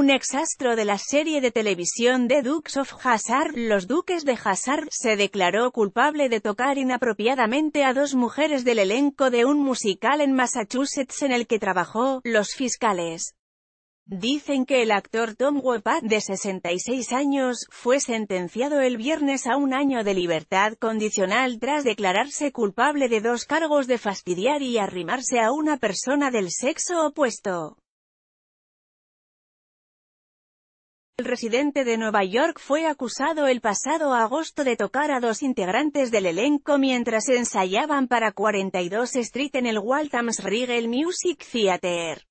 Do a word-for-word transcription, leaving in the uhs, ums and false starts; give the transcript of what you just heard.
un exastro de la serie de televisión The Dukes of Hazzard, Los Duques de Hazzard, se declaró culpable de tocar inapropiadamente a dos mujeres del elenco de un musical en Massachusetts en el que trabajó. Los fiscales dicen que el actor Tom Wopat, de sesenta y seis años, fue sentenciado el viernes a un año de libertad condicional tras declararse culpable de dos cargos de fastidiar y arrimarse a una persona del sexo opuesto. El residente de Nueva York fue acusado el pasado agosto de tocar a dos integrantes del elenco mientras ensayaban para cuarenta y dos Street en el Waltham Regal Music Theatre.